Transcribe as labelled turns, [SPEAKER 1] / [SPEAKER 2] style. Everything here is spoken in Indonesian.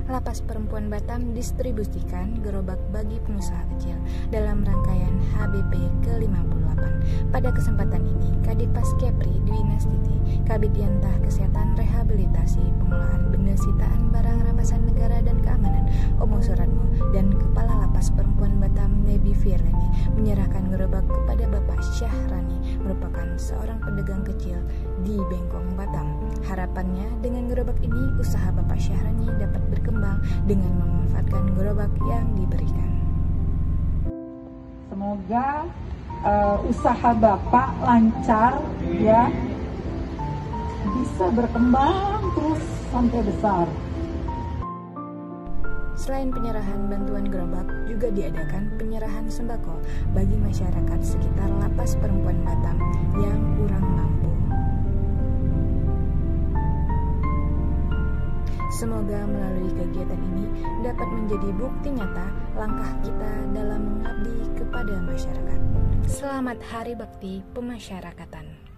[SPEAKER 1] Lapas Perempuan Batam distribusikan gerobak bagi pengusaha kecil dalam rangkaian HBP ke-58. Pada kesempatan ini, Kadipas Kepri Dwi Nastiti, Kabid Yantah Kesehatan Rehabilitasi Pengelolaan Benda Sitaan Barang Rampasan Negara dan Keamanan Omo Suratmo dan Kepala Lapas Perempuan Batam Nebi Firleni menyerahkan gerobak kepada Bapak Syahrani, merupakan seorang pedagang kecil di Bengkong, Batam. Harapannya dengan gerobak ini usaha Bapak Syahrani dapat berkembang dengan memanfaatkan gerobak yang diberikan.
[SPEAKER 2] Semoga usaha Bapak lancar ya, bisa berkembang terus sampai besar.
[SPEAKER 1] Selain penyerahan bantuan gerobak, juga diadakan penyerahan sembako bagi masyarakat sekitar Lapas Perempuan Batam yang kurang mampu. Semoga melalui kegiatan ini dapat menjadi bukti nyata langkah kita dalam mengabdi kepada masyarakat. Selamat Hari Bakti Pemasyarakatan.